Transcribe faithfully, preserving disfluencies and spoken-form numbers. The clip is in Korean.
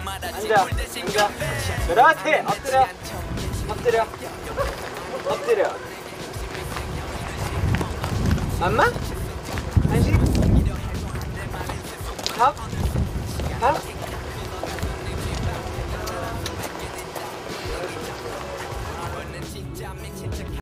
앉아, 앉아. 그렇지. 엎드려, 엎드려, 엎드려. 엄마? 한식? 밥? 밥?